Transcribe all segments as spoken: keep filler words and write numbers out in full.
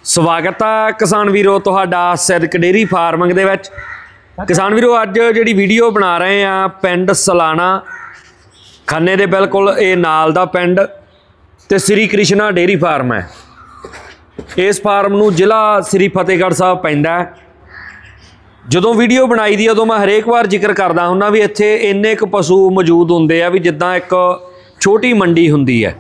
ਸਵਾਗਤ ਹੈ ਕਿਸਾਨ ਵੀਰੋ ਤੁਹਾਡਾ ਸਿੱਧਕ ਡੇਅਰੀ ਫਾਰਮਿੰਗ ਦੇ ਵਿੱਚ। ਕਿਸਾਨ ਵੀਰੋ ਅੱਜ ਜਿਹੜੀ ਵੀਡੀਓ ਬਣਾ ਰਹੇ ਆ ਪਿੰਡ ਸਲਾਣਾ ਖੰਨੇ ਦੇ ਬਿਲकुल ਇਹ ਨਾਲ ਦਾ ਪਿੰਡ ਤੇ ਸ੍ਰੀ ਕ੍ਰਿਸ਼ਨਾ ਡੇਅਰੀ ਫਾਰਮ ਹੈ। ਇਸ ਫਾਰਮ ਨੂੰ ਜ਼ਿਲ੍ਹਾ ਸ੍ਰੀ ਫਤਿਹਗੜ੍ਹ ਸਾਹਿਬ ਪੈਂਦਾ ਹੈ। ਜਦੋਂ ਵੀਡੀਓ ਬਣਾਈ ਦੀ ਉਦੋਂ मैं हरेक बार जिक्र करता हुन्ना भी इत्थे इन्ने क पशु मौजूद होंदे आ भी जिद्दां एक छोटी मंडी हुंदी है।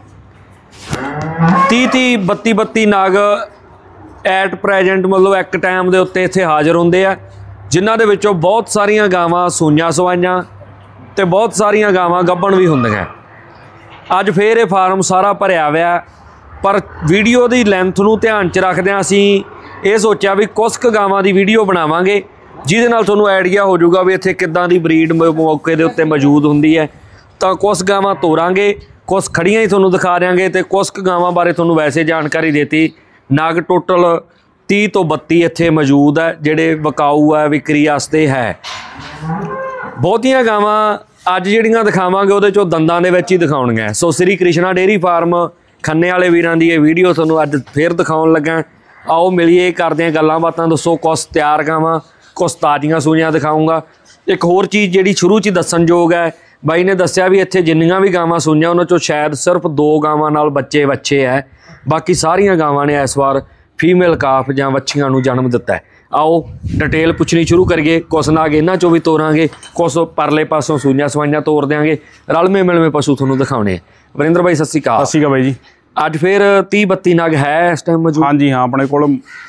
तीह तीह बत्ती बत्ती नाग एट प्रेजेंट मतलब एक टाइम के उत्ते इत्थे हाज़र होंदे आ, जिन्हां दे विचों बहुत सारियां गावां सूइयां सवाइयां ते बहुत सारियां गावां गब्बण भी हुंदियां। अज फिर ये फार्म सारा भरिया होया, पर वीडियो की लैंथ नूं ध्यान च रखदिआं असीं ये सोचा भी कुछ क गावां दी वीडियो बनावांगे जिहदे नाल तुहानूं आइडिया हो जाऊगा भी इत्थे किद्दां दी ब्रीड मौके दे उत्ते मौजूद हुंदी है। तां कुछ गावां तोरांगे, कुछ खड़ियां ही तुहानूं दिखा देंगे ते कुछ क गावां बारे तुहानूं वैसे जानकारी देती। नाग टोटल तीह तो बत्ती इत्थे मौजूद है जिहड़े विकाऊ है, विक्री वास्ते है। बहुतियां गावां अज जिहड़ियां दिखावांगे उहदे चों दंदां दे विच ही दिखाउणगीआं। सो श्री कृष्णा डेयरी फार्म खन्ने वाले वीरां दी ये वीडियो तुहानूं अज फिर दिखाउण लगा। आओ मिलिए करदे आं गल्लां बातां। दसो कुछ तैयार गावां कुछ ताज़ियां सूइयां दिखाऊँगा। एक होर चीज़ जिहड़ी शुरू च दस्सण योग है, बाई ने दस्सिया भी इत्थे जिन्नियां भी गावां सूइयां उन्हां चों शायद सिर्फ दो गावां नाल बच्चे बच्चे है, बाकी सारियां गावां ने इस बार फीमेल काफ जां वच्छियां नूं जन्म दिता है। आओ डिटेल पुछनी शुरू करिए। कुछ नाग इन्हां चों भी तोरांगे, कुछ परले पासों सूइयां सवाइयां तोर देंगे। रलमे मिलमे पशु तुहानूं दिखाउणे। वरिंदर भाई सत श्री अकाल। सत श्री अकाल भाई जी। अज फिर तीह बत्ती नाग है इस टाइम मौजूद? हाँ जी हाँ, अपने कोल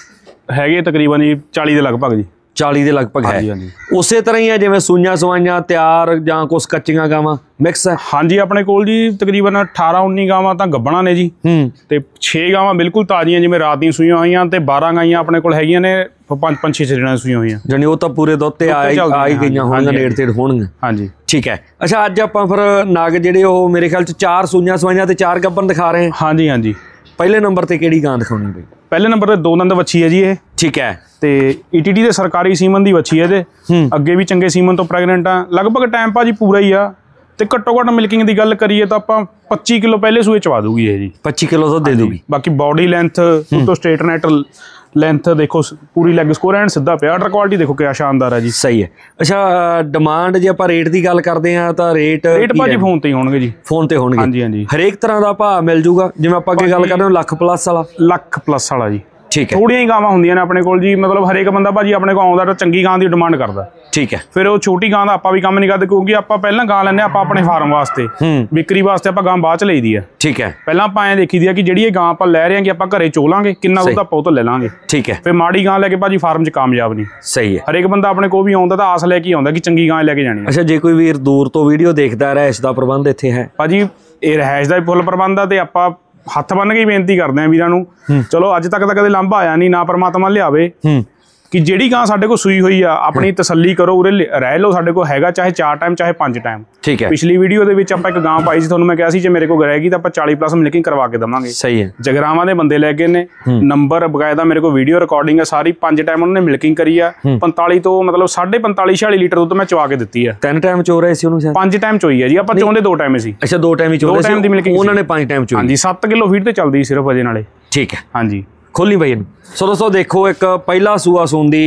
हैगे तकरीबन जी चालीस के लगभग जी। चालीस के लगभग है। हाँ जी। उस तरह ही है जिवें सूइयां सवाइयां तैयार जां कुछ कच्चियां गावां मिक्स है? हाँ जी, अपने कोल जी तकरीबन अठारह उन्नीस गावां तां गब्बणां ने जी ते छे गावां बिल्कुल ताज़ियां जिवें रात दी सूइयां होईयां ते बारह गाइयां अपने कोल हैगियां ने पांच पांच छे छे दिनां सूइयां होईयां। जानी वो तो पूरे दुध ते आई आई गईयां होणगीआं, नेड़ तेड़ होणगीआं। हाँ जी ठीक है। अच्छा अज आपां फिर नाग जिहड़े ओह मेरे ख्याल च चार सूइयां सवाइयां ते चार गब्बण दिखा रहे हैं। हाँ जी हाँ जी। पहले नंबर ते किहड़ी गां दिखाउणी बई? पहले नंबर ते दो नंद वच्छी है जी ये। ठीक है। ते ईटीडी दे सरकारी सीमन दी वच्छी है ते अगे भी चंगे सीमन तो प्रैगनेंट आ। लगभग टाइम भाजी पूरा ही आ ते घट्टो घट्ट मिल्किंग दी गल करिए तां आपां पच्ची किलो पहले सूए चवा दूगी ये जी। पच्ची किलो दुध दे दूगी। बाकी बॉडी लेंथ तो स्ट्रेट नेट लेंथ देखो पूरी लैग स्कोर एंड सीधा पे। आर्डर क्वालिटी देखो क्या शानदार है जी। सही है। अच्छा डिमांड जे आपां रेट की गल करते हैं तो रेट रेट भाजी फोन ते ही होणगे जी। फोन ते होणगे। हाँ जी हाँ जी। हरेक तरह का भाव मिल जूगा जिवें आपां अगे गल करदे लख प्लस वाला? लख प्लस वाला जी। ठीक है। थोड़ियां ही गावां हुंदियां ने अपने कोल जी, मतलब हरेक बंदा भाजी अपने कोल आउंदा तां चंगी गां दी डिमांड करदा। ठीक है। फिर वो छोटी गां दा आपां भी काम नहीं करदे क्योंकि आपां पहलां गां लैंदे आपां अपने फार्म वास्ते, विक्री वास्ते आपां गां बाद च लईदी है। ठीक है। पहलां आपां ऐ देखी दी है कि जिहड़ी गां आपां लै रहे हां कि आपां घरे चोलांगे किन्ना दुध आपां उह तों ले लांगे। ठीक है। फिर माड़ी गां लैके भाजी फार्म च कामयाब नहीं। सही है। हरेक बंदा अपने कोल भी आउंदा तां आस लैके आउंदा कि चंगी गां लैके जानी है। अच्छा जे कोई वीर दूर तो वीडियो देखदा रैश दा प्रबंध इत्थे है? भाजी ये रैश दा भी फुल प्रबंध आ ते आपां हत्थ बन के बेनती करते हैं वीरां नूं, चलो अज तक तो कदे लांभा आया नहीं, ना परमात्मा लियावे कि जिहड़ी गां साडे कोल सूई हुई आ अपनी तसल्ली करो, उरे रह लो। साडे कोल हैगा चाहे चार टाइम चाहे पांच टाइम। ठीक है। पिछली वीडियो दे विच आपां एक गां पाई सी, तुहानूं मैं कहा सी जे मेरे कोल रहेगी तां आपां चालीस प्लस मिल्किंग करवा के देवांगे। सही है। जगरावां दे बंदे लैके ने नंबर बकायदा मेरे कोल वीडियो रिकॉर्डिंग है सारी। पांच टाइम उन्होंने मिल्किंग करी आ पैंताली तो मतलब साढ़े पैंताली छियाली लीटर दुध मैं चवा के दित्ती है। तीन टाइम चो रहे सी उन्होंने? पांच टाइम चोई है जी। आपां चोंदे दो टाइम सी। अच्छा दो टाइम ही चो रहे सी उन्होंने पांच टाइम चोई। हाँ जी। सत्त किलो फीड ते चलदी सिर्फ अजे नाले। ठीक है। हाँ जी। खोली भाई इहनूं। सो दोस्तों देखो एक पहला सूआ सूंदी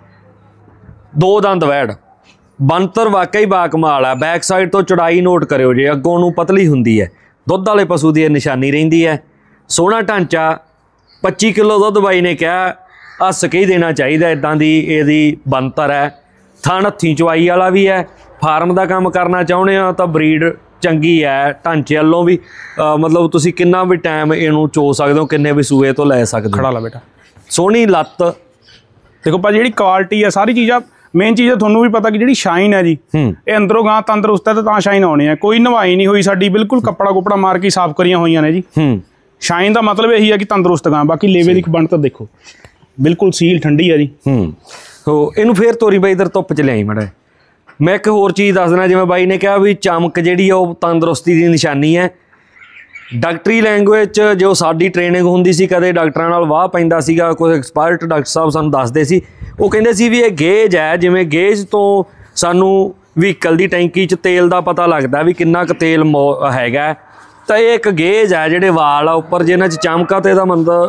दो दंद वैड़ बनतर वाकई बाकमाल है। बैक साइड तो चौड़ाई नोट करो जे, अगों नूं पतली हुंदी है। दुध वाले पशु की निशानी रहिंदी है। सोहना ढांचा पच्ची किलो दुध बाई ने कहा हस के ही देना चाहिए, इदां दी इहदी बनतर है। थण हत्थी चवाई वाला भी है। फार्म का काम करना चाहुंदे हो तो ब्रीड चंगी है। ढांचे वालों भी आ, मतलब तुसीं किन्ना भी टाइम इहनूं चो सकदे हो, किन्ने भी सूए तो लै सकदे हो। खड़ा ला बेटा। सोहनी लत्त देखो भाजी जिहड़ी क्वालिटी है सारी चीज़ां मेन चीज़ है थोनू भी पता कि जी शाइन है जी ये अंदरों गां तंदरुस्त है तो शाइन आनी है। कोई नवाई नहीं हुई साडी, बिल्कुल कपड़ा कुपड़ा मार के साफ करिया हुई ने जी। शाइन का मतलब यही है कि तंदरुस्त गां। बाकी लेवे की बनतर देखो बिल्कुल सील ठंडी है जी। तो इनू फिर तोरी बाई इधर धुप च लियाई मड़ा। मैं एक होर चीज़ दस देना, जिवें बाई ने कहा भी चमक जिहड़ी आ तंदरुस्ती की निशानी है। डॉक्टरी लैंगुएज जो साडी ट्रेनिंग हुंदी सी, कदे डॉक्टरां नाल वाह पैंदा सीगा, कोई एक्सपर्ट डॉक्टर साहब सानूं दसदे सी, वो कहिंदे सी भी ये गेज है। जिवें गेज तो सानूं व्हीकल की टैंकी च तेल का पता लगदा भी किन्ना क तेल हैगा, तो ये एक गेज है जिहड़े वाल आ उपर जिन्हां च चमका तो इहदा मतलब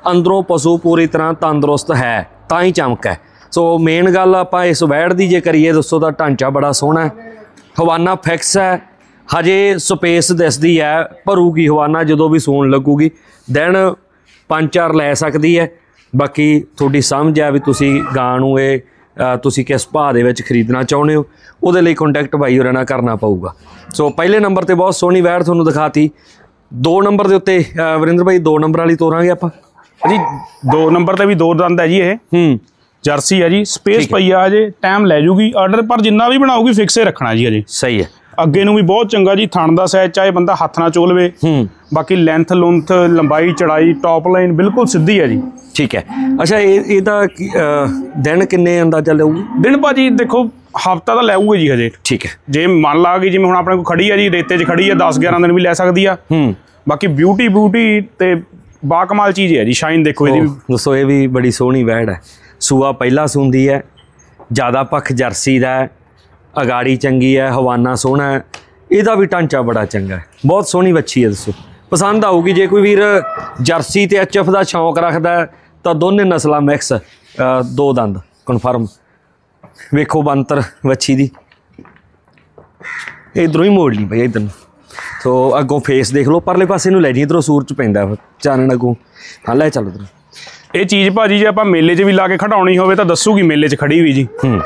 ਅੰਦਰੋਂ ਪਸ਼ੂ ਪੂਰੀ ਤਰ੍ਹਾਂ ਤੰਦਰੁਸਤ ਹੈ ਤਾਂ ਹੀ ਚਮਕ ਹੈ। ਸੋ ਮੇਨ ਗੱਲ ਆਪਾਂ ਇਸ ਵੈੜ ਦੀ ਜੇ ਕਰੀਏ ਦੋਸਤੋ ਤਾਂ ਢਾਂਚਾ ਬੜਾ ਸੋਹਣਾ ਹੈ, ਹਵਾਨਾ ਫਿਕਸ ਹੈ, ਹਜੇ ਸਪੇਸ ਦਿਸਦੀ ਹੈ, ਭਰੂਗੀ ਹਵਾਨਾ ਜਦੋਂ ਵੀ ਸੂਣ ਲੱਗੂਗੀ, ਦਿਨ ਪੰਜ ਚਾਰ ਲੈ ਸਕਦੀ ਹੈ। ਬਾਕੀ ਤੁਹਾਡੀ ਸਮਝ ਹੈ ਵੀ ਤੁਸੀਂ ਗਾਂ ਨੂੰ ਇਹ ਤੁਸੀਂ ਕਿਸ ਭਾਅ ਦੇ ਵਿੱਚ ਖਰੀਦਣਾ ਚਾਹੁੰਦੇ ਹੋ, ਉਹਦੇ ਲਈ ਕੰਟੈਕਟ ਬਾਈ ਹੋਰਾਂ ਨਾਲ ਕਰਨਾ ਪਊਗਾ। ਸੋ ਪਹਿਲੇ ਨੰਬਰ ਤੇ ਬਹੁਤ ਸੋਹਣੀ ਵੈੜ ਤੁਹਾਨੂੰ ਦਿਖਾਤੀ। ਦੋ ਨੰਬਰ ਦੇ ਉੱਤੇ ਵਰਿੰਦਰ ਭਾਈ ਦੋ ਨੰਬਰ ਵਾਲੀ ਤੋਰਾਂਗੇ ਆਪਾਂ ਜੀ। ਦੋ ਨੰਬਰ ਤੇ ਵੀ ਦੋ ਦੰਦ ਹੈ ਜੀ, ਇਹ ਹੂੰ ਜਰਸੀ ਹੈ ਜੀ, ਸਪੇਸ ਪਈ ਆ, ਹਜੇ ਟਾਈਮ ਲੈ ਜੂਗੀ ਆਰਡਰ, ਪਰ ਜਿੰਨਾ ਵੀ ਬਣਾਉਗੀ ਫਿਕਸੇ ਰੱਖਣਾ ਜੀ ਹਜੇ। ਸਹੀ ਹੈ। ਅੱਗੇ ਨੂੰ ਵੀ ਬਹੁਤ ਚੰਗਾ ਜੀ, ਥਣ ਦਾ ਸਾਈਜ਼ ਚਾਹੇ ਬੰਦਾ ਹੱਥ ਨਾਲ ਚੋਲ ਲਵੇ। ਹੂੰ ਬਾਕੀ ਲੈਂਥ ਲੁੰਥ ਲੰਬਾਈ ਚੜਾਈ ਟੌਪ ਲਾਈਨ ਬਿਲਕੁਲ ਸਿੱਧੀ ਹੈ ਜੀ। ਠੀਕ ਹੈ। ਅੱਛਾ ਇਹ ਇਹਦਾ ਦਿਨ ਕਿੰਨੇ ਅੰਦਾਜ਼ਾ ਲਊਗੀ? ਦਿਨ ਭਾਜੀ ਦੇਖੋ ਹਫਤਾ ਤਾਂ ਲੈਊਗੇ ਜੀ ਹਜੇ। ਠੀਕ ਹੈ। ਜੇ ਮੰਨ ਲਾ ਗਈ ਜਿਵੇਂ ਹੁਣ ਆਪਣੇ ਕੋਲ ਖੜੀ ਹੈ ਜੀ, ਰੇਤੇ 'ਚ ਖੜੀ ਹੈ, ਦਸ ਗਿਆਰਾਂ ਦਿਨ ਵੀ ਲੈ ਸਕਦੀ ਆ। ਹੂੰ ਬਾਕੀ ਬਿਊਟੀ ਬਿਊਟੀ ਤੇ ਬਾਕਮਾਲ ਚੀਜ਼ ਹੈ ਜੀ। ਸ਼ਾਈਨ ਦੇਖੋ ਇਹਦੀ, ਦੱਸੋ ਇਹ ਵੀ ਬੜੀ ਸੋਹਣੀ ਵੈੜ ਹੈ। ਸੂਆ ਪਹਿਲਾਂ ਸੂੰਦੀ ਹੈ, ਜ਼ਿਆਦਾ ਪੱਖ ਜਰਸੀ ਦਾ ਹੈ, ਅਗਾੜੀ ਚੰਗੀ ਹੈ, ਹਵਾਨਾ ਸੋਹਣਾ ਹੈ, ਇਹਦਾ ਵੀ ਢਾਂਚਾ ਬੜਾ ਚੰਗਾ ਹੈ, ਬਹੁਤ ਸੋਹਣੀ ਵੱਛੀ ਹੈ। ਦੱਸੋ ਪਸੰਦ ਆਊਗੀ। ਜੇ ਕੋਈ ਵੀਰ ਜਰਸੀ ਤੇ ਐਚ ਐਫ ਦਾ ਸ਼ੌਂਕ ਰੱਖਦਾ ਤਾਂ ਦੋਨੇ ਨਸਲਾਂ ਮਿਕਸ, ਦੋ ਦੰਦ ਕਨਫਰਮ। ਵੇਖੋ ਬੰਤਰ ਵੱਛੀ ਦੀ, ਇੱਧਰੋਂ ਹੀ ਮੋੜ ਲਈ ਬਈ ਇੱਧਰ ਨੂੰ। ਸੋ ਅੱਗੋਂ ਫੇਸ ਦੇਖ ਲਓ, ਪਰਲੇ ਪਾਸੇ ਨੂੰ ਲੈ ਜੀ, ਇੱਧਰੋਂ ਸੂਰਜ ਪੈਂਦਾ ਚਾਨਣ ਅੱਗੋਂ। ਹਾਂ ਲੈ ਚੱਲ ਇੱਧਰ। ਇਹ ਚੀਜ਼ ਭਾਜੀ ਜੇ ਆਪਾਂ ਮੇਲੇ 'ਚ ਵੀ ਲਾ ਕੇ ਖੜਾਉਣੀ ਹੋਵੇ ਤਾਂ ਦੱਸੂਗੀ ਮੇਲੇ 'ਚ ਖੜੀ ਵੀ ਜੀ। ਹੂੰ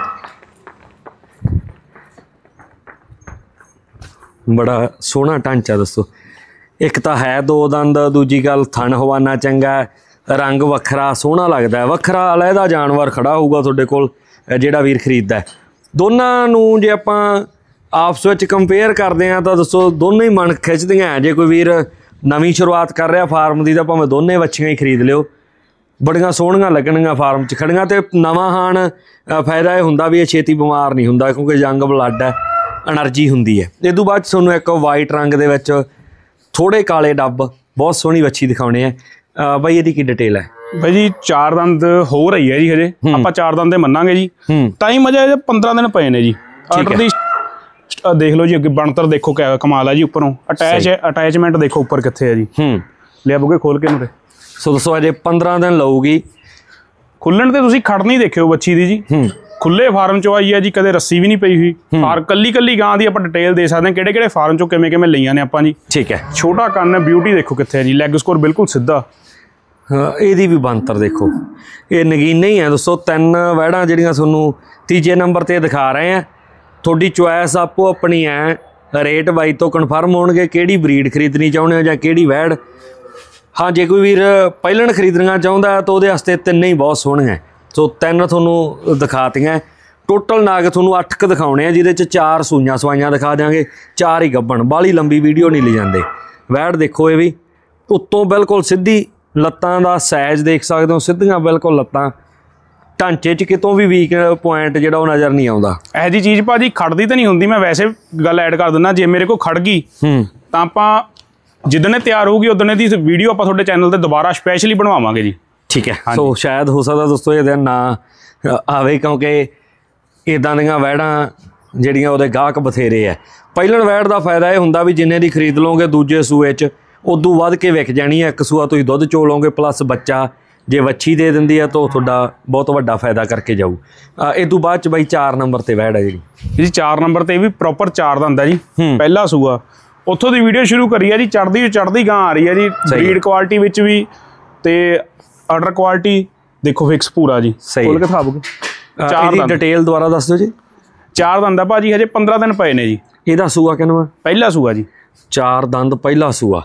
ਬੜਾ ਸੋਹਣਾ ਢਾਂਚਾ। ਦੱਸੋ ਇੱਕ ਤਾਂ ਹੈ ਦੋ ਦੰਦ, ਦੂਜੀ ਗੱਲ ਥਣ ਹਵਾਨਾ ਚੰਗਾ, ਰੰਗ ਵੱਖਰਾ ਸੋਹਣਾ ਲੱਗਦਾ, ਵੱਖਰਾ ਅਲੱਗਾ ਜਾਨਵਰ ਖੜਾ ਹੋਊਗਾ ਤੁਹਾਡੇ ਕੋਲ ਜਿਹੜਾ ਵੀਰ ਖਰੀਦਦਾ। ਦੋਨਾਂ ਨੂੰ ਜੇ ਆਪਾਂ ਆਪਸ ਵਿੱਚ ਕੰਪੇਅਰ ਕਰਦੇ ਹਾਂ ਤਾਂ ਦੱਸੋ ਦੋਨੇ ਹੀ ਮਨ ਖਿੱਚਦੀਆਂ। ਜੇ ਕੋਈ ਵੀਰ ਨਵੀਂ ਸ਼ੁਰੂਆਤ ਕਰ ਰਿਹਾ ਫਾਰਮ ਦੀ ਤਾਂ ਭਾਵੇਂ ਦੋਨੇ ਵੱਛੀਆਂ ਹੀ ਖਰੀਦ ਲਿਓ, ਬੜੀਆਂ ਸੋਹਣੀਆਂ ਲੱਗਣਗੀਆਂ ਫਾਰਮ 'ਚ ਖੜੀਆਂ। ਅਤੇ ਨਵਾਂ ਹਾਣ ਫਾਇਦਾ ਇਹ ਹੁੰਦਾ ਵੀ ਇਹ ਛੇਤੀ ਬਿਮਾਰ ਨਹੀਂ ਹੁੰਦਾ, ਕਿਉਂਕਿ ਯੰਗ ਬਲੱਡ ਹੈ, ਐਨਰਜੀ ਹੁੰਦੀ ਹੈ। ਇਹ ਤੋਂ ਬਾਅਦ ਤੁਹਾਨੂੰ ਇੱਕ ਵਾਈਟ ਰੰਗ ਦੇ ਵਿੱਚ ਥੋੜ੍ਹੇ ਕਾਲੇ ਡੱਬ ਬਹੁਤ ਸੋਹਣੀ ਵੱਛੀ ਦਿਖਾਉਣੇ ਆ। ਬਾਈ ਇਹਦੀ ਕੀ ਡਿਟੇਲ ਹੈ? ਬਾਈ ਜੀ ਚਾਰ ਦੰਦ ਹੋ ਰਹੀ ਹੈ ਜੀ ਹਜੇ, ਆਪਾਂ ਚਾਰ ਦੰਦ ਦੇ ਮੰਨਾਂਗੇ ਜੀ। ਤਾਂ ਹੀ ਮਜ਼ਾ ਇਹਦੇ ਪੰਦਰਾਂ ਦਿਨ ਪਏ ਨੇ ਜੀ। ਆਰਡਰ ਦੀ ਦੇਖ ਲਓ ਜੀ, ਅੱਗੇ ਬਣਤਰ ਦੇਖੋ ਕਿਆ ਕਮਾਲ ਹੈ ਜੀ। ਉੱਪਰੋਂ ਅਟੈਚ ਅਟੈਚਮੈਂਟ ਦੇਖੋ ਉੱਪਰ ਕਿੱਥੇ ਹੈ ਜੀ। ਹੂੰ ਲਿਆ ਬੁਗੇ ਖੋਲ ਕੇ ਨੂੰ। ਸੋ ਦੱਸੋ ਅਜੇ ਪੰਦਰਾਂ ਦਿਨ ਲਊਗੀ। ਖੁੱਲਣ ਤੇ ਤੁਸੀਂ ਖੜਨੀ ਦੇਖਿਓ ਬੱਚੀ ਦੀ ਜੀ। ਹੂੰ ਖੁੱਲੇ ਫਾਰਮ ਚੋਂ ਆਈ ਹੈ ਜੀ, ਕਦੇ ਰੱਸੀ ਵੀ ਨਹੀਂ ਪਈ ਹੋਈ। ਫਾਰ ਕੱਲੀ ਕੱਲੀ ਗਾਂ ਦੀ ਆਪਾਂ ਡਿਟੇਲ ਦੇ ਸਕਦੇ ਹਾਂ, ਕਿਹੜੇ ਕਿਹੜੇ ਫਾਰਮ ਚੋਂ ਕਿਵੇਂ ਕਿਵੇਂ ਲਈਆਂ ਨੇ ਆਪਾਂ ਜੀ। ਠੀਕ ਹੈ। ਛੋਟਾ ਕੰਨ, ਬਿਊਟੀ ਦੇਖੋ ਕਿੱਥੇ ਹੈ ਜੀ, ਲੈਗ ਸਕੋਰ ਬਿਲਕੁਲ ਸਿੱਧਾ। ਇਹਦੀ ਵੀ ਬਣਤਰ ਦੇਖੋ, ਇਹ ਨਗੀਨੇ ਹੀ ਹੈ। ਦੱਸੋ ਤਿੰਨ ਵੈੜਾਂ ਜਿਹੜੀਆਂ ਤੁਹਾਨੂੰ ਤੀਜੇ ਨੰਬਰ 'ਤੇ ਦਿਖਾ ਰਹੇ ਆ, ਤੁਹਾਡੀ ਚੁਆਇਸ ਆਪੋ ਆਪਣੀ ਹੈ। ਰੇਟ ਬਾਈ ਤੋਂ ਕਨਫਰਮ ਹੋਣਗੇ ਕਿਹੜੀ ਬਰੀਡ ਖਰੀਦਣੀ ਚਾਹੁੰਦੇ ਹੋ ਜਾਂ ਕਿਹੜੀ ਵੈੜ। ਹਾਂ ਜੇ ਕੋਈ ਵੀਰ ਪਹਿਲਣ ਖਰੀਦਣਾ ਚਾਹੁੰਦਾ ਤਾਂ ਉਹਦੇ ਵਾਸਤੇ ਤਿੰਨੇ ਹੀ ਬਹੁਤ ਸੋਹਣੀਆਂ। ਸੋ ਤਿੰਨ ਤੁਹਾਨੂੰ ਦਿਖਾਤੀਆਂ। ਟੋਟਲ ਨਾਗ ਤੁਹਾਨੂੰ ਅੱਠ ਕੁ ਦਿਖਾਉਣੇ ਆ, ਜਿਹਦੇ 'ਚ ਚਾਰ ਸੂਈਆਂ ਸਵਾਈਆਂ ਦਿਖਾ ਦਿਆਂਗੇ, ਚਾਰ ਹੀ ਗੱਭਣ। ਬਾਹਲੀ ਲੰਬੀ ਵੀਡੀਓ ਨਹੀਂ ਲੈ ਜਾਂਦੇ। ਵੈੜ ਦੇਖੋ ਇਹ ਵੀ ਉੱਤੋਂ ਬਿਲਕੁਲ ਸਿੱਧੀ, ਲੱਤਾਂ ਦਾ ਸਾਈਜ਼ ਦੇਖ ਸਕਦੇ ਹੋ, ਸਿੱਧੀਆਂ ਬਿਲਕੁਲ ਲੱਤਾਂ। ਢਾਂਚੇ 'ਚ ਕਿਤੋਂ ਵੀ ਵੀਕ ਪੁਆਇੰਟ ਜਿਹੜਾ ਉਹ ਨਜ਼ਰ ਨਹੀਂ ਆਉਂਦਾ। ਇਹੋ ਜਿਹੀ ਚੀਜ਼ ਭਾਜੀ ਖੜਦੀ ਤਾਂ ਨਹੀਂ ਹੁੰਦੀ। ਮੈਂ ਵੈਸੇ ਗੱਲ ਐਡ ਕਰ ਦਿੰਦਾ, ਜੇ ਮੇਰੇ ਕੋਲ ਖੜ ਗਈ ਤਾਂ ਆਪਾਂ ਜਿੱਦਣ ਇਹ ਤਿਆਰ ਹੋਊਗੀ ਉਦੋਂ ਦੀ ਵੀਡੀਓ ਆਪਾਂ ਤੁਹਾਡੇ ਚੈਨਲ ਤੇ ਦੁਬਾਰਾ ਸਪੈਸ਼ਲੀ ਬਣਵਾਵਾਂਗੇ ਜੀ। ਠੀਕ ਹੈ। ਸੋ ਸ਼ਾਇਦ ਹੋ ਸਕਦਾ ਦੋਸਤੋ ਇਹ ਦਿਨ ਨਾ ਆਵੇ, ਕਿਉਂਕਿ ਇੱਦਾਂ ਦੀਆਂ ਵੈੜਾਂ ਜਿਹੜੀਆਂ ਉਹਦੇ ਗਾਹਕ ਬਥੇਰੇ ਹੈ। ਪਹਿਲਣ ਵੈੜ ਦਾ ਫਾਇਦਾ ਇਹ ਹੁੰਦਾ ਵੀ ਜਿੰਨੇ ਦੀ ਖਰੀਦ ਲਓਗੇ ਦੂਜੇ ਸੂਏ 'ਚ ਉਦੋਂ ਵੱਧ ਕੇ ਵਿਕ ਜਾਣੀ ਹੈ। ਇੱਕ ਸੂਆ ਤੁਸੀਂ ਦੁੱਧ ਚੋ ਲਓਗੇ, ਪਲੱਸ ਬੱਚਾ ਜੇ ਵੱਛੀ ਦੇ ਦਿੰਦੀ ਹੈ ਤਾਂ ਤੁਹਾਡਾ ਬਹੁਤ ਵੱਡਾ ਫਾਇਦਾ ਕਰਕੇ ਜਾਊ। ਇਹ ਤੋਂ ਬਾਅਦ 'ਚ ਬਾਈ ਚਾਰ ਨੰਬਰ 'ਤੇ ਵੈੜ ਹੈ ਜਿਹੜੀ ਜੀ। ਚਾਰ ਨੰਬਰ 'ਤੇ ਵੀ ਪ੍ਰੋਪਰ ਚਾਰ ਦਾ ਹੁੰਦਾ ਜੀ, ਪਹਿਲਾ ਸੂਆ। ਉੱਥੋਂ ਦੀ ਵੀਡੀਓ ਸ਼ੁਰੂ ਕਰੀ ਹੈ ਜੀ, ਚੜ੍ਹਦੀ ਚੜ੍ਹਦੀ ਗਾਂ ਆ ਰਹੀ ਹੈ ਜੀ। ਬਰੀਡ ਕੁਆਲਿਟੀ ਵਿੱਚ ਵੀ ਤੇ ਆਰਡਰ ਕੁਆਲਿਟੀ ਦੇਖੋ ਫਿਕਸ ਪੂਰਾ ਜੀ। ਖੋਲ ਕੇ ਦਿਖਾਵੋਗੇ। ਚਾਰ ਦੀ ਡਿਟੇਲ ਦੁਬਾਰਾ ਦੱਸ ਦਿਓ ਜੀ। ਚਾਰ ਦੰਦ ਆ ਭਾਜੀ, ਹਜੇ ਪੰਦਰਾਂ ਦਿਨ ਪਏ ਨੇ ਜੀ। ਇਹਦਾ ਸੂਆ ਕਿੰਨਵਾਂ? ਪਹਿਲਾ ਸੂਆ ਜੀ। ਚਾਰ ਦੰਦ ਪਹਿਲਾ ਸੂਆ।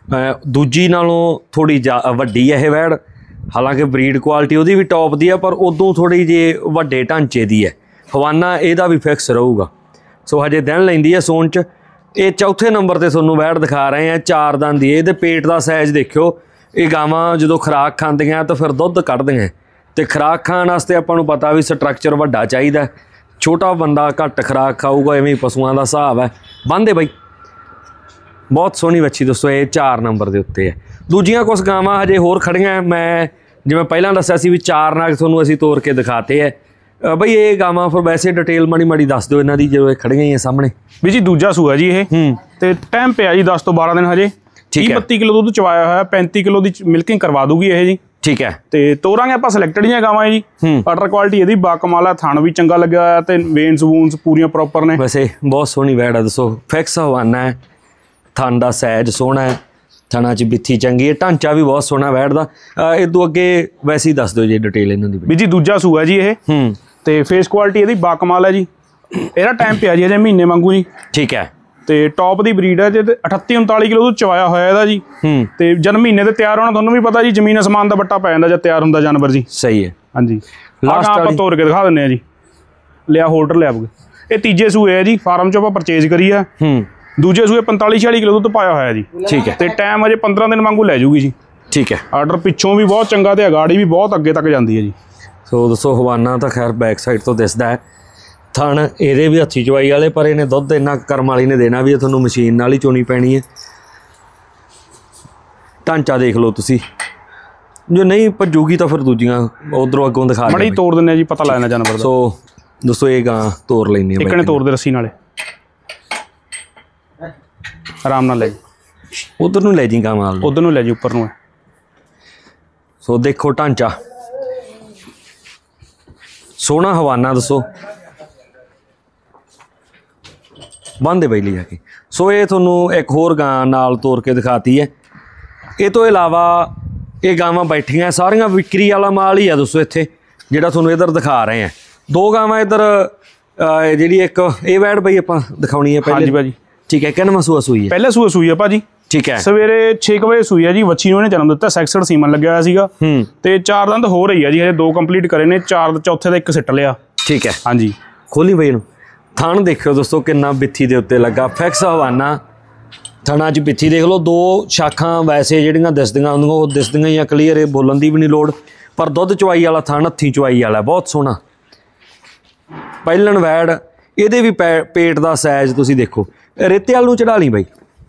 ਦੂਜੀ ਨਾਲੋਂ ਥੋੜ੍ਹੀ ਜਾ ਵੱਡੀ ਹੈ ਇਹ ਵੈੜ, ਹਾਲਾਂਕਿ ਬਰੀਡ ਕੁਆਲਿਟੀ ਉਹਦੀ ਵੀ ਟੌਪ ਦੀ ਹੈ, ਪਰ ਉਦੋਂ ਥੋੜ੍ਹੀ ਜਿਹੀ ਵੱਡੇ ਢਾਂਚੇ ਦੀ ਹੈ। ਹਵਾਨਾ ਇਹਦਾ ਵੀ ਫਿਕਸ ਰਹੂਗਾ। ਸੋ ਹਜੇ ਦਿਨ ਲੈਂਦੀ ਹੈ ਸੋਨ 'ਚ। ਇਹ ਚੌਥੇ ਨੰਬਰ 'ਤੇ ਤੁਹਾਨੂੰ ਵੈੜ ਦਿਖਾ ਰਹੇ ਹਾਂ, ਚਾਰ ਦੰਦ ਦੀ। ਇਹਦੇ ਪੇਟ ਦਾ ਸਾਈਜ਼ ਦੇਖਿਓ। ਇਹ ਗਾਵਾਂ ਜਦੋਂ ਖੁਰਾਕ ਖਾਂਦੀਆਂ ਤਾਂ ਫਿਰ ਦੁੱਧ ਕੱਢਦੀਆਂ, ਅਤੇ ਖੁਰਾਕ ਖਾਣ ਵਾਸਤੇ ਆਪਾਂ ਨੂੰ ਪਤਾ ਵੀ ਸਟਰਕਚਰ ਵੱਡਾ ਚਾਹੀਦਾ। ਛੋਟਾ ਬੰਦਾ ਘੱਟ ਖੁਰਾਕ ਖਾਊਗਾ, ਐਵੇਂ ਪਸ਼ੂਆਂ ਦਾ ਹਿਸਾਬ ਹੈ। ਬੰਨ੍ਹਦੇ ਬਾਈ ਬਹੁਤ ਸੋਹਣੀ ਵੱਛੀ ਦੋਸਤੋ, ਇਹ ਚਾਰ ਨੰਬਰ ਦੇ ਉੱਤੇ ਹੈ। ਦੂਜੀਆਂ ਕੁਛ ਗਾਵਾਂ ਹਜੇ ਹੋਰ ਖੜੀਆਂ। ਮੈਂ ਜਿਵੇਂ ਪਹਿਲਾਂ ਦੱਸਿਆ ਸੀ ਵੀ ਚਾਰ ਨਾਗ ਤੁਹਾਨੂੰ ਅਸੀਂ ਤੋਰ ਕੇ ਦਿਖਾਤੇ ਹੈ। ਬਈ ਇਹ ਗਾਵਾਂ ਫਿਰ ਵੈਸੇ ਡਿਟੇਲ ਮਾੜੀ ਮਾੜੀ ਦੱਸ ਦਿਓ ਇਹਨਾਂ ਦੀ, ਜਦੋਂ ਇਹ ਖੜੀਆਂ ਹੀ ਆ ਸਾਹਮਣੇ। ਵੀ ਜੀ ਦੂਜਾ ਸੂਆ ਜੀ ਇਹ, ਹੂੰ, ਤੇ ਟਾਈਮ ਪਿਆ ਜੀ ਦਸ ਤੋਂ ਬਾਰਾਂ ਦਿਨ ਹਜੇ। तीस बत्ती किलो दुध चवाया हुआ पैंती किलो की मिल्किंग करवा दूगी ये जी। ठीक है तो तोरांगे आप सिलेक्टेड ही गावां जी। अडर क्वालिटी यदि बाकमाल है, थण भी चंगा लग्या होया ते वेन्स वून्स पूरियां प्रॉपर ने। वैसे बहुत सोहनी वैड़ है, दसो फिक्स हवाना है, थण दा सैज सोहना है, थणा च बिथी चंगी है, ढांचा भी बहुत सोहना वैड़ दा। इदों अगे वैसे ही दस दो जी डिटेल इन्हां दी। भी जी दूजा सूआ जी ये ते फेस क्वालिटी यदि बाकमाल है जी। ਇਹਦਾ टाइम पिया जी अजे महीने वांगू जी। ठीक है ਤੇ ਟੌਪ ਦੀ ਬਰੀਡ ਹੈ ਜੇ अठत्ती उनताली किलो ਦੁੱਧ ਚਵਾਇਆ ਹੋਇਆ ਇਹਦਾ ਜੀ। ਤੇ ਜਦ ਮਹੀਨੇ ਤੇ ਤਿਆਰ ਹੋਣਾ ਤੁਹਾਨੂੰ ਵੀ ਪਤਾ ਜੀ ਜ਼ਮੀਨ ਅਸਮਾਨ ਦਾ ਬੱਟਾ ਪੈ ਜਾਂਦਾ ਜਦ ਤਿਆਰ ਹੁੰਦਾ ਜਾਨਵਰ ਜੀ। ਸਹੀ ਹੈ ਹਾਂਜੀ। ਲਾਸਟ ਆਪਾਂ ਤੋੜ ਕੇ ਦਿਖਾ ਦਿੰਨੇ ਆ ਜੀ। ਲਿਆ ਹੋਲਡਰ ਲਿਆ ਬਗੇ ਇਹ ਤੀਜੇ ਸੂਏ ਹੈ ਜੀ, ਫਾਰਮ ਚੋਂ ਆਪਾਂ ਪਰਚੇਜ ਕਰੀ ਆ। ਦੂਜੇ ਸੂਏ पैंताली छियाली किलो ਦੁੱਧ ਪਾਇਆ ਹੋਇਆ ਜੀ। ਠੀਕ ਹੈ ਤੇ ਟਾਈਮ ਅਜੇ पंद्रह ਦਿਨ ਵਾਂਗੂ ਲੈ ਜੂਗੀ ਜੀ। ਠੀਕ ਹੈ ਆਰਡਰ ਪਿੱਛੋਂ ਵੀ ਬਹੁਤ ਚੰਗਾ ਤੇ ਅਗਾੜੀ ਵੀ ਬਹੁਤ ਅੱਗੇ ਤੱਕ ਜਾਂਦੀ ਹੈ ਜੀ। ਸੋ ਦੱਸੋ ਹਵਾਨਾ ਤਾਂ ਖੈਰ ਬੈਕ ਸਾਈਡ ਤੋਂ ਦਿਸਦਾ ਹੈ, ਥਣ ਇਹਦੇ ਵੀ ਹੱਥੀ ਚਵਾਈ ਵਾਲੇ, ਪਰ ਇਹਨੇ ਦੁੱਧ ਇੰਨਾ ਕਰਮ ਵਾਲੀ ਨੇ ਦੇਣਾ ਵੀ ਤੁਹਾਨੂੰ ਮਸ਼ੀਨ ਨਾਲ ਹੀ ਚੋਣੀ ਪੈਣੀ ਹੈ। ਢਾਂਚਾ ਦੇਖ ਲਓ ਤੁਸੀਂ, ਜੋ ਨਹੀਂ ਭੱਜੂਗੀ ਤਾਂ ਫਿਰ ਦੂਜੀਆਂ ਉਧਰੋਂ ਅੱਗੋਂ ਦਿਖਾ ਮੜੀ ਤੋੜ ਦਿੰਨੇ ਜੀ, ਪਤਾ ਲੱਗਣਾ ਜਾਨਵਰ ਦਾ। ਸੋ ਦੋਸਤੋ ਇਹ ਗਾਂ ਤੋੜ ਲੈਣੀ ਹੈ, ਇੱਕ ਨੇ ਤੋੜ ਦੇ ਰੱਸੀ ਨਾਲੇ ਆਰਾਮ ਨਾਲ ਲੈ ਜੀ। ਉਧਰ ਨੂੰ ਲੈ ਜੀ ਗਾਂ ਮਾਲ, ਉਧਰ ਨੂੰ ਲੈ ਜੀ, ਉੱਪਰ ਨੂੰ। ਸੋ ਦੇਖੋ ਢਾਂਚਾ ਸੋਹਣਾ ਹਵਾਨਾ, ਦੱਸੋ ਬੰਦੇ ਬਈ ਲਿਆ ਕੇ। ਸੋ ਇਹ ਤੁਹਾਨੂੰ ਇੱਕ ਹੋਰ ਗਾਂ ਨਾਲ ਤੋਰ ਕੇ ਦਿਖਾਤੀ ਹੈ। ਇਹ ਤੋਂ ਇਲਾਵਾ ਇਹ ਗਾਵਾਂ ਬੈਠੀਆਂ ਸਾਰੀਆਂ ਵਿਕਰੀ ਵਾਲਾ ਮਾਲ ਹੀ ਆ ਦੋਸਤੋ ਇੱਥੇ, ਜਿਹੜਾ ਤੁਹਾਨੂੰ ਇੱਧਰ ਦਿਖਾ ਰਹੇ ਆ। ਦੋ ਗਾਵਾਂ ਇੱਧਰ ਜਿਹੜੀ ਇੱਕ ਇਹ ਵੈੜ ਬਈ ਆਪਾਂ ਦਿਖਾਉਣੀ ਹੈ ਪਹਿਲੇ। ਹਾਂਜੀ ਭਾਜੀ। ਠੀਕ ਹੈ, ਕਿੰਨਵਾਂ ਸੂਆ ਸੂਈ ਹੈ? ਪਹਿਲੇ ਸੂਆ ਸੂਈ ਹੈ ਭਾਜੀ। ਠੀਕ ਹੈ। ਸਵੇਰੇ छह ਵਜੇ ਸੂਈ ਹੈ ਜੀ। ਵੱਛੀ ਨੂੰ ਇਹਨੇ ਜਨਮ ਦਿੱਤਾ, ਸੈਕਸਡ ਸੀਮਨ ਲੱਗਿਆ ਹੋਇਆ ਸੀਗਾ ਤੇ ਚਾਰ ਦੰਦ ਹੋ ਰਹੀ ਹੈ ਜੀ, ਹਜੇ ਦੋ ਕੰਪਲੀਟ ਕਰੇ ਨੇ, ਚਾਰ ਚੌਥੇ ਦਾ ਇੱਕ ਸਿੱਟ ਲਿਆ। ਠੀਕ ਹੈ। ਹਾਂਜੀ। ਖੋਲੀ ਬਈ ਇਹਨੂੰ। ਥਣ ਦੇਖਿਓ ਦੋਸਤੋ ਕਿੰਨਾ ਬਿੱਥੀ ਦੇ ਉੱਤੇ ਲੱਗਾ, ਫਿਕਸ ਹਵਾਨਾ। ਥਣਾ 'ਚ ਬਿੱਥੀ ਦੇਖ ਲਓ, ਦੋ ਸ਼ਾਖਾਂ ਵੈਸੇ ਜਿਹੜੀਆਂ ਦਿਸਦੀਆਂ ਹੁੰਦੀਆਂ ਉਹ ਦਿਸਦੀਆਂ ਹੀ ਆ ਕਲੀਅਰ, ਇਹ ਬੋਲਣ ਦੀ ਵੀ ਨਹੀਂ ਲੋੜ। ਪਰ ਦੁੱਧ ਚਵਾਈ ਵਾਲਾ ਥਣ, ਹੱਥੀਂ ਚਵਾਈ ਵਾਲਾ, ਬਹੁਤ ਸੋਹਣਾ ਪਹਿਲਣ ਵੈੜ। ਇਹਦੇ ਵੀ ਪੈ ਪੇਟ ਦਾ ਸਾਈਜ਼ ਤੁਸੀਂ ਦੇਖੋ, ਰੇਤੇ ਵਾਲ ਨੂੰ ਚੜਾ ਲਈ ਬਾਈ।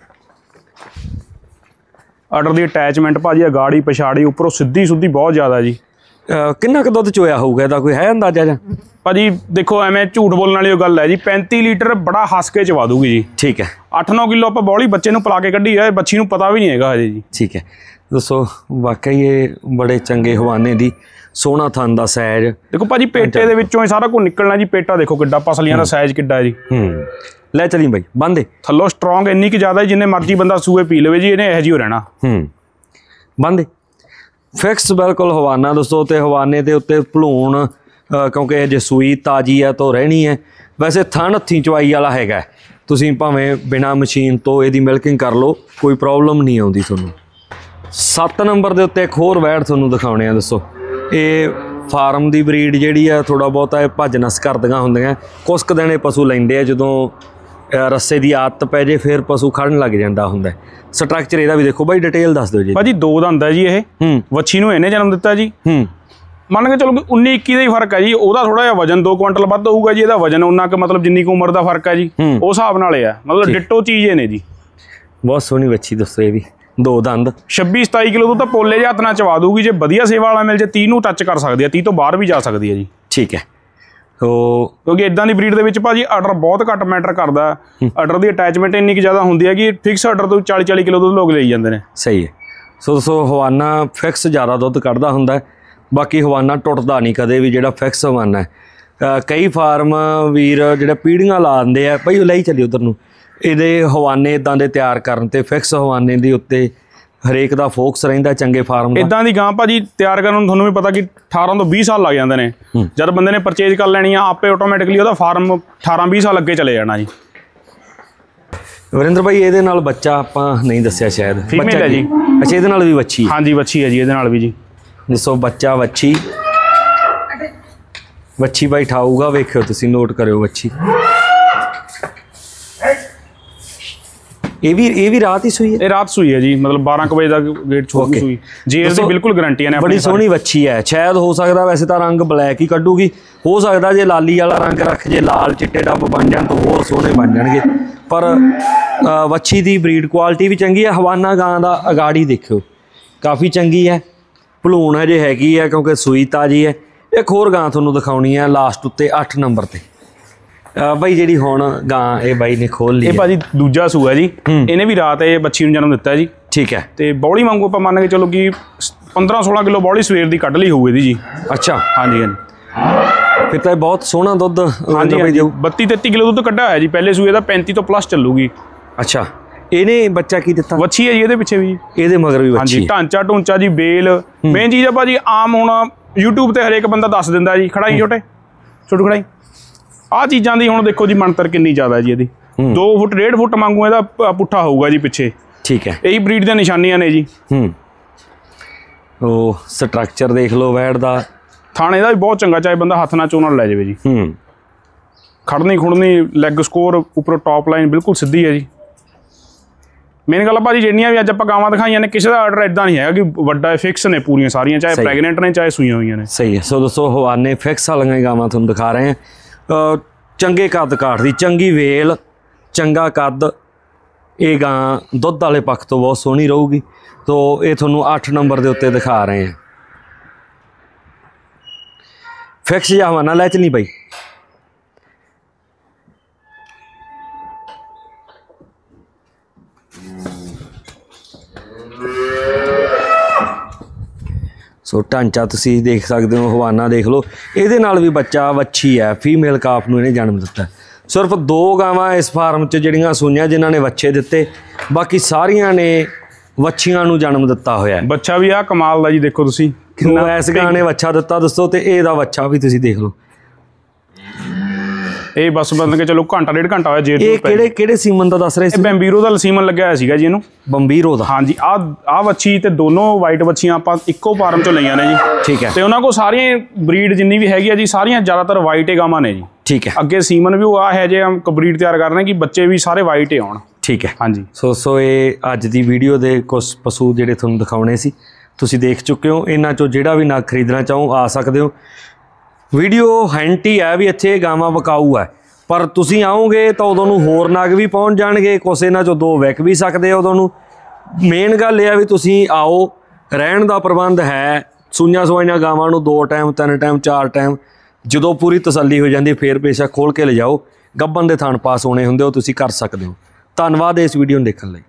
ਆਰਡਰ ਦੀ ਅਟੈਚਮੈਂਟ ਭਾਜੀ ਅਗਾੜੀ ਪਛਾੜੀ ਉੱਪਰੋਂ ਸਿੱਧੀ ਸੁੱਧੀ ਬਹੁਤ ਜ਼ਿਆਦਾ ਜੀ। ਕਿੰਨਾ ਕੁ ਦੁੱਧ ਚੋਇਆ ਹੋਊਗਾ ਇਹਦਾ, ਕੋਈ ਹੈ ਅੰਦਾਜ਼ਾ ਜਾਂ? ਭਾਜੀ ਦੇਖੋ ਐਵੇਂ ਝੂਠ ਬੋਲਣ ਵਾਲੀ ਉਹ ਗੱਲ ਹੈ ਜੀ, पैंतीस ਲੀਟਰ ਬੜਾ ਹੱਸ ਕੇ ਚਵਾ ਦੂਗੀ ਜੀ। ਠੀਕ ਹੈ। ਅੱਠ ਨੌ ਕਿਲੋ ਆਪਾਂ ਬੌਲੀ ਬੱਚੇ ਨੂੰ ਪਿਲਾ ਕੇ ਕੱਢੀ ਹੈ, ਬੱਚੀ ਨੂੰ ਪਤਾ ਵੀ ਨਹੀਂ ਹੈਗਾ ਹਜੇ ਜੀ। ਠੀਕ ਹੈ। ਦੱਸੋ ਵਾਕਈ ਇਹ ਬੜੇ ਚੰਗੇ ਹਵਾਨੇ ਦੀ, ਸੋਹਣਾ ਥਣ ਦਾ ਸਾਈਜ਼। ਦੇਖੋ ਭਾਜੀ ਪੇਟੇ ਦੇ ਵਿੱਚੋਂ ਹੀ ਸਾਰਾ ਕੁਝ ਨਿਕਲਣਾ ਜੀ। ਪੇਟਾ ਦੇਖੋ ਕਿੱਡਾ, ਪਸਲੀਆਂ ਦਾ ਸਾਈਜ਼ ਕਿੱਡਾ ਜੀ। ਹੂੰ ਲੈ ਚਲੀ ਬਾਈ ਬੰਦੇ। ਥੱਲੋਂ ਸਟਰੋਂਗ ਇੰਨੀ ਕਿ ਜ਼ਿਆਦਾ ਜਿੰਨੇ ਮਰਜ਼ੀ ਬੰਦਾ ਸੂਏ ਪੀ ਲਵੇ ਜੀ, ਇਹਨੇ ਇਹੋ ਜਿਹੀ ਹੋ ਰਹਿਣਾ। ਹੂੰ ਬੰਦੇ ਫਿਕਸ ਬਿਲਕੁਲ ਹਵਾਨਾ ਦੋਸਤੋ। ਤੇ ਹਵਾਨੇ ਦੇ ਉੱਤੇ ਭਲੂਣ, ਕਿਉਂਕਿ ਇਹ ਜੇ ਸੂਈ ਤਾਜ਼ੀ ਹੈ ਤਾਂ ਰਹਿਣੀ ਹੈ। ਵੈਸੇ ਥਣ ਹੱਥੀਂ ਚਵਾਈ ਵਾਲਾ ਹੈਗਾ, ਤੁਸੀਂ ਭਾਵੇਂ ਬਿਨਾਂ ਮਸ਼ੀਨ ਤੋਂ ਇਹਦੀ ਮਿਲਕਿੰਗ ਕਰ ਲਓ, ਕੋਈ ਪ੍ਰੋਬਲਮ ਨਹੀਂ ਆਉਂਦੀ ਤੁਹਾਨੂੰ। ਸੱਤ ਨੰਬਰ ਦੇ ਉੱਤੇ ਇੱਕ ਹੋਰ ਵੈੜ ਤੁਹਾਨੂੰ ਦਿਖਾਉਣੇ ਆ। ਦੱਸੋ ਇਹ ਫਾਰਮ ਦੀ ਬਰੀਡ ਜਿਹੜੀ ਆ, ਥੋੜ੍ਹਾ ਬਹੁਤਾ ਇਹ ਭੱਜ ਨਸ ਕਰਦੀਆਂ ਹੁੰਦੀਆਂ। ਕੁਛ ਕੁ ਦਿਨ ਇਹ ਪਸ਼ੂ ਲੈਂਦੇ ਆ, ਜਦੋਂ ਰੱਸੇ ਦੀ ਆਦਤ ਪੈ ਜੇ ਫਿਰ ਪਸ਼ੂ ਖੜਨ ਲੱਗ ਜਾਂਦਾ ਹੁੰਦਾ। ਸਟਰਕਚਰ ਇਹਦਾ ਵੀ ਦੇਖੋ ਬਾਈ, ਡਿਟੇਲ ਦੱਸ ਦਿਓ ਜੀ। ਭਾਜੀ ਦੋ ਦੰਦ ਹੈ ਜੀ ਇਹ। ਹੂੰ ਵੱਛੀ ਨੂੰ ਇਹਨੇ ਜਨਮ ਦਿੱਤਾ ਜੀ। ਹੂੰ ਮੰਨ ਕੇ ਚਲੋ ਉੱਨੀ ਇੱਕੀ ਦਾ ਹੀ ਫਰਕ ਹੈ ਜੀ। ਉਹਦਾ ਥੋੜਾ ਜਿਹਾ ਵਜਨ ਦੋ ਕੁਇੰਟਲ ਵੱਧ ਹੋਊਗਾ ਜੀ, ਇਹਦਾ ਵਜਨ ਉਹਨਾਂ ਕੁ ਮਤਲਬ ਜਿੰਨੀ ਕੁ ਉਮਰ ਦਾ ਫਰਕ ਹੈ ਜੀ, ਉਸ ਹਿਸਾਬ ਨਾਲ ਇਹ ਆ। ਮਤਲਬ ਡਿੱਟੋ ਚੀਜ਼ ਇਹ ਨੇ ਜੀ। ਬਹੁਤ ਸੋਹਣੀ ਵੱਛੀ ਦੱਸੋ, ਇਹ ਵੀ ਦੋ ਦੰਦ ਛੱਬੀ ਸਤਾਈ ਕਿਲੋ ਤੋਂ ਤਾਂ ਪੋਲੇ ਜਿਹੇ ਹੱਥ ਨਾਲ ਚਵਾ ਦੂਗੀ। ਜੇ ਵਧੀਆ ਸੇਵਾ ਵਾਲਾ ਮਿਲ ਜੇ ਤੀਹ ਨੂੰ ਟੱਚ ਕਰ ਸਕਦੀ ਹੈ, ਤੀਹ ਤੋਂ ਬਾਹਰ ਵੀ ਜਾ ਸਕਦੀ ਹੈ ਜੀ। ਠੀਕ ਹੈ। ਸੋ ਕਿਉਂਕਿ ਇਦਾਂ ਦੀ ਬਰੀਡ ਦੇ ਵਿੱਚ ਭਾਜੀ ਆਰਡਰ ਬਹੁਤ ਘੱਟ ਮੈਟਰ ਕਰਦਾ। ਆਰਡਰ ਦੀ ਅਟੈਚਮੈਂਟ ਇੰਨੀ ਕੁ ਜ਼ਿਆਦਾ ਹੁੰਦੀ ਹੈ ਕਿ ਫਿਕਸ ਆਰਡਰ ਤੋਂ ਚਾਲੀ ਚਾਲੀ ਕਿਲੋ ਦੁੱਧ ਲੋਕ ਲਈ ਜਾਂਦੇ ਨੇ। ਸਹੀ ਹੈ। ਸੋ ਦੱਸੋ ਹਵਾਨਾ ਫਿਕਸ ਜ਼ਿਆਦਾ ਦੁੱਧ ਕੱਢਦਾ ਹੁੰਦਾ, ਬਾਕੀ ਹਵਾਨਾ ਟੁੱਟਦਾ ਨਹੀਂ ਕਦੇ ਵੀ, ਜਿਹੜਾ ਫਿਕਸ ਹਵਾਨਾ ਹੈ। ਕਈ ਫਾਰਮ ਵੀਰ ਜਿਹੜੇ ਪੀੜੀਆਂ ਲਾ ਦਿੰਦੇ ਆ ਭਾਈ, ਉਹ ਲਈ ਚੱਲੀ ਉਧਰ ਨੂੰ। ਇਹਦੇ ਹਵਾਨੇ ਇਦਾਂ ਦੇ ਤਿਆਰ ਕਰਨ ਤੇ ਫਿਕਸ ਹਵਾਨੇ ਦੇ ਉੱਤੇ ਹਰੇਕ ਦਾ ਫੋਕਸ ਰਹਿੰਦਾ ਚੰਗੇ ਫਾਰਮ ਦਾ। ਇਦਾਂ ਦੀ ਗਾਂ ਭਾਜੀ ਤਿਆਰ ਕਰਨ ਨੂੰ ਤੁਹਾਨੂੰ ਵੀ ਪਤਾ ਕਿ ਅਠਾਰਾਂ ਤੋਂ ਵੀਹ ਸਾਲ ਲੱਗ ਜਾਂਦੇ ਨੇ। ਜਦ ਬੰਦੇ ਨੇ ਪਰਚੇਜ ਕਰ ਲੈਣੀ ਆ, ਆਪੇ ਆਟੋਮੈਟਿਕਲੀ ਉਹਦਾ ਫਾਰਮ ਅਠਾਰਾਂ ਵੀਹ ਸਾਲ ਅੱਗੇ ਚਲੇ ਜਾਣਾ ਜੀ। ਵਰਿੰਦਰ ਭਾਈ ਇਹਦੇ ਨਾਲ ਬੱਚਾ ਆਪਾਂ ਨਹੀਂ ਦੱਸਿਆ ਸ਼ਾਇਦ, ਫੀਮੇਲ ਹੈ ਜੀ। ਅੱਛਾ ਇਹਦੇ ਨਾਲ ਵੀ ਵੱਛੀ? ਹਾਂਜੀ ਵੱਛੀ ਹੈ ਜੀ ਇਹਦੇ ਨਾਲ ਵੀ ਜੀ। ਦੱਸੋ ਬੱਚਾ ਵੱਛੀ, ਵੱਛੀ ਬਾਈ ਠਾਊਗਾ, ਵੇਖਿਓ ਤੁਸੀਂ ਨੋਟ ਕਰਿਓ ਵੱਛੀ। ਇਹ ਵੀ ਇਹ ਵੀ ਰਾਤ ਹੀ ਸੂਈ ਹੈ? ਇਹ ਰਾਤ ਸੂਈ ਹੈ ਜੀ, ਮਤਲਬ ਬਾਰਾਂ ਕੁ ਵਜੇ ਦਾ ਗੇਟ ਛੋੜ ਕੇ ਸੂਈ। ਜੇਰ ਦੀ ਬਿਲਕੁਲ ਗਾਰੰਟੀ ਨੇ। ਬੜੀ ਸੋਹਣੀ ਵੱਛੀ ਹੈ। ਸ਼ਾਇਦ ਹੋ ਸਕਦਾ ਵੈਸੇ ਤਾਂ ਰੰਗ ਬਲੈਕ ਹੀ ਕੱਢੂਗੀ, ਹੋ ਸਕਦਾ ਜੇ ਲਾਲੀ ਵਾਲਾ ਰੰਗ ਰੱਖ ਜੇ ਲਾਲ ਚਿੱਟੇ ਡੱਬ ਬਣ ਜਾਣ ਤਾਂ ਹੋਰ ਸੋਹਣੇ ਬਣ ਜਾਣਗੇ। ਪਰ ਵੱਛੀ ਦੀ ਬਰੀਡ ਕੁਆਲਿਟੀ ਵੀ ਚੰਗੀ ਹੈ। ਹਵਾਨਾ ਗਾਂ ਦਾ ਅਗਾੜੀ ਦੇਖਿਓ ਕਾਫੀ ਚੰਗੀ ਹੈ, ਭਲੂਣ ਹਜੇ ਹੈਗੀ ਹੈ ਕਿਉਂਕਿ ਸੂਈ ਤਾਜ਼ੀ ਹੈ। ਇੱਕ ਹੋਰ ਗਾਂ ਤੁਹਾਨੂੰ ਦਿਖਾਉਣੀ ਹੈ ਲਾਸਟ ਉੱਤੇ ਅੱਠ ਨੰਬਰ ਤੇ। ਬਾਈ ਜਿਹੜੀ ਹੁਣ ਗਾਂ ਇਹ ਬਾਈ ਨੇ ਖੋਲ ਲਈ, ਇਹ ਭਾਜੀ ਦੂਜਾ ਸੂਆ ਜੀ। ਇਹਨੇ ਵੀ ਰਾਤ ਇਹ ਬੱਚੀ ਨੂੰ ਜਨਮ ਦਿੱਤਾ ਜੀ। ਠੀਕ ਹੈ। ਤੇ ਬੌਲੀ ਵਾਂਗੂ ਆਪਾਂ ਮੰਨ ਕੇ ਚਲੋ ਕਿ ਪੰਦਰਾਂ ਸੋਲਾਂ ਕਿਲੋ ਬੌਲੀ ਸਵੇਰ ਦੀ ਕੱਢ ਲਈ ਹੋਊ ਇਹਦੀ ਜੀ। ਅੱਛਾ, ਹਾਂਜੀ ਹਾਂਜੀ। ਫਿਰ ਤਾਂ ਇਹ ਬਹੁਤ ਸੋਹਣਾ ਦੁੱਧ ਹਾਂਜੀ ਹਾਂਜੀ ਬੱਤੀ ਤੇਤੀ ਕਿਲੋ ਦੁੱਧ ਕੱਢਿਆ ਹੋਇਆ ਜੀ ਪਹਿਲੇ ਸੂਏ ਦਾ, ਪੈਂਤੀ ਤੋਂ ਪਲੱਸ ਚੱਲੂਗੀ। ਅੱਛਾ, ਇਹਨੇ ਬੱਚਾ ਕੀ ਦਿੱਤਾ? ਵੱਛੀ ਹੈ ਜੀ ਇਹਦੇ ਪਿੱਛੇ ਵੀ, ਇਹਦੇ ਮਗਰ ਵੀ ਵੱਛੀ। ਹਾਂਜੀ, ਢਾਂਚਾ ਢੂੰਚਾ ਜੀ, ਬੇਲ ਮੇਨ ਚੀਜ਼ ਆ ਭਾਜੀ। ਆਮ ਹੁਣ YouTube ਤੇ ਹਰੇਕ ਬੰਦਾ ਦੱਸ ਦਿੰਦਾ ਜੀ, ਖੜਾਈ ਛੋਟੇ ਛੋਟੂ ਖੜਾਈ, ਆਹ ਚੀਜ਼ਾਂ ਦੀ ਹੁਣ ਦੇਖੋ ਜੀ ਮੰਤਰ ਕਿੰਨੀ ਜ਼ਿਆਦਾ ਜੀ ਇਹਦੀ। ਦੋ ਫੁੱਟ ਡੇਢ ਫੁੱਟ ਵਾਂਗੂ ਇਹਦਾ ਪੁੱਠਾ ਹੋਊਗਾ ਜੀ ਪਿੱਛੇ। ਠੀਕ ਹੈ, ਇਹੀ ਬਰੀਡ ਦੀਆਂ ਨਿਸ਼ਾਨੀਆਂ ਨੇ ਜੀ। ਹੂੰ, ਉਹ ਸਟਰਕਚਰ ਦੇਖ ਲਓ ਵੈੜ ਦਾ, ਥਾਣੇ ਦਾ ਵੀ ਬਹੁਤ ਚੰਗਾ, ਚਾਹੇ ਬੰਦਾ ਹੱਥ ਨਾਲ ਚੋਣ ਲੈ ਜਾਵੇ ਜੀ। ਹੂੰ, ਖੜਨੀ ਖੁੜਨੀ, ਲੈਗ ਸਕੋਰ ਉੱਪਰੋਂ ਟੌਪ ਲਾਈਨ ਬਿਲਕੁਲ ਸਿੱਧੀ ਹੈ ਜੀ। ਮੇਨ ਗੱਲ ਆ ਭਾਜੀ, ਜਿਹੜੀਆਂ ਵੀ ਅੱਜ ਆਪਾਂ ਗਾਵਾਂ ਦਿਖਾਈਆਂ ਨੇ, ਕਿਸੇ ਦਾ ਆਰਡਰ ਇਦਾਂ ਨਹੀਂ ਹੈਗਾ ਕਿ ਵੱਡਾ ਫਿਕਸ ਨੇ ਪੂਰੀਆਂ ਸਾਰੀਆਂ, ਚਾਹੇ ਪ੍ਰੈਗਨੈਂਟ ਨੇ ਚਾਹੇ ਸੂਈਆਂ ਹੋਈਆਂ ਨੇ। ਸਹੀ ਹੈ। ਸੋ ਦੋਸਤੋ ਹਵਾਨੇ ਫਿਕਸ ਵਾਲੀਆਂ ਗਾਵਾਂ ਤੁਹਾਨੂੰ ਦਿਖਾ ਰਹੇ ਹਾਂ। ਚੰਗੇ ਕੱਦ ਕਾਠ ਦੀ, ਚੰਗੀ ਵੇਲ, ਚੰਗਾ ਕੱਦ, ਇਹ ਗਾਂ ਦੁੱਧ ਵਾਲੇ ਪੱਖ ਤੋਂ ਬਹੁਤ ਸੋਹਣੀ ਰਹੂਗੀ। ਤੋ ਇਹ ਤੁਹਾਨੂੰ ਅੱਠ ਨੰਬਰ ਦੇ ਉੱਤੇ ਦਿਖਾ ਰਹੇ ਹਾਂ। ਫਿਕਸ ਜਾਂ ਹਵਾਨਾ ਲੈ ਚਲੀ ਬਈ। ਸੋ ਢਾਂਚਾ ਤੁਸੀਂ ਦੇਖ ਸਕਦੇ ਹੋ, ਹਵਾਨਾ ਦੇਖ ਲਓ, ਇਹਦੇ ਨਾਲ ਵੀ ਬੱਚਾ ਵੱਛੀ ਹੈ, ਫੀਮੇਲ ਕਾਫ ਨੂੰ ਇਹਨੇ ਜਨਮ ਦਿੱਤਾ। ਸਿਰਫ ਦੋ ਗਾਵਾਂ ਇਸ ਫਾਰਮ 'ਚ ਜਿਹੜੀਆਂ ਸੂਈਆਂ ਜਿਨ੍ਹਾਂ ਨੇ ਵੱਛੇ ਦਿੱਤੇ, ਬਾਕੀ ਸਾਰੀਆਂ ਨੇ ਵੱਛੀਆਂ ਨੂੰ ਜਨਮ ਦਿੱਤਾ ਹੋਇਆ। ਬੱਚਾ ਵੀ ਆ ਕਮਾਲ ਦਾ ਜੀ, ਦੇਖੋ ਤੁਸੀਂ ਕਿੰਨਾ ਇਸ ਗਾਂ ਨੇ ਵੱਛਾ ਦਿੱਤਾ ਦੋਸਤੋ, ਤੇ ਇਹਦਾ ਵੱਛਾ ਵੀ ਤੁਸੀਂ ਦੇਖ ਲਓ। ਇਹ ਬਸ ਬੰਦ ਕੇ ਚਲੋ ਘੰਟਾ ਡੇਢ ਘੰਟਾ ਹੋਇਆ। ਜੇ ਇਹ ਕਿਹੜੇ ਕਿਹੜੇ ਸੀਮਨ ਦਾ ਦੱਸ ਰਹੇ ਸੀ? ਬੰਬੀਰੋ ਦਾ ਸੀਮਨ ਲੱਗਿਆ ਹੋਇਆ ਸੀਗਾ ਜੀ ਇਹਨੂੰ। ਬੰਬੀਰੋ ਦਾ? ਹਾਂਜੀ। ਆ ਆ ਵੱਛੀ ਤੇ ਦੋਨੋਂ ਵਾਈਟ ਵੱਛੀਆਂ ਆਪਾਂ ਇੱਕੋ ਫਾਰਮ ਚੋਂ ਲਈਆਂ ਨੇ ਜੀ। ਠੀਕ ਹੈ। ਤੇ ਉਹਨਾਂ ਕੋਲ ਸਾਰੀਆਂ ਬਰੀਡ ਜਿੰਨੀ ਵੀ ਹੈਗੀ ਆ ਜੀ, ਸਾਰੀਆਂ ਜ਼ਿਆਦਾਤਰ ਵਾਈਟ ਗਾਵਾਂ ਨੇ ਜੀ। ਠੀਕ ਹੈ। ਅੱਗੇ ਸੀਮਨ ਵੀ ਉਹ ਆ ਹੈ ਜੇ ਬਰੀਡ ਤਿਆਰ ਕਰ ਰਹੇ ਕਿ ਬੱਚੇ ਵੀ ਸਾਰੇ ਵਾਈਟ ਹੀ ਆਉਣ। ਠੀਕ ਹੈ। ਹਾਂਜੀ। ਸੋ ਸੋ ਇਹ ਅੱਜ ਦੀ ਵੀਡੀਓ ਦੇ ਕੁਝ ਪਸ਼ੂ ਜਿਹੜੇ ਤੁਹਾਨੂੰ ਦਿਖਾਉਣੇ ਸੀ ਤੁਸੀਂ ਦੇਖ ਚੁੱਕੇ ਹੋ। ਇਹਨਾਂ ਚੋਂ ਜਿਹੜਾ ਵੀ ਨਗ ਖਰੀਦਣਾ ਚਾਹੋ ਆ ਸਕਦੇ ਹੋ। ਵੀਡੀਓ ਹਿੰਟ ਹੀ ਹੈ ਵੀ ਇੱਥੇ ਗਾਵਾਂ ਵਿਕਾਊ ਹੈ, ਪਰ ਤੁਸੀਂ ਆਓਗੇ ਤਾਂ ਉਦੋਂ ਨੂੰ ਹੋਰ ਨਗ ਵੀ ਪਹੁੰਚ ਜਾਣਗੇ, ਕੁਛ ਇਹਨਾਂ ਚੋਂ ਦੋ ਵਿਕ ਵੀ ਸਕਦੇ ਆ ਉਦੋਂ ਨੂੰ। ਮੇਨ ਗੱਲ ਇਹ ਆ ਵੀ ਤੁਸੀਂ ਆਓ, ਰਹਿਣ ਦਾ ਪ੍ਰਬੰਧ ਹੈ। ਸੂਈਆਂ ਸਵਾਈਆਂ ਗਾਵਾਂ ਨੂੰ ਦੋ ਟਾਈਮ ਤਿੰਨ ਟਾਈਮ ਚਾਰ ਟਾਈਮ ਜਦੋਂ ਪੂਰੀ ਤਸੱਲੀ ਹੋ ਜਾਂਦੀ ਫੇਰ ਬੇਸ਼ੱਕ ਖੋਲ੍ਹ ਕੇ ਲਿਜਾਓ। ਗੱਭਣ ਦੇ ਥਣ ਪਾਸ ਹੋਣੇ ਹੁੰਦੇ ਉਹ ਤੁਸੀਂ ਕਰ ਸਕਦੇ ਹੋ। ਧੰਨਵਾਦ ਇਸ ਵੀਡੀਓ ਨੂੰ ਦੇਖਣ ਲਈ।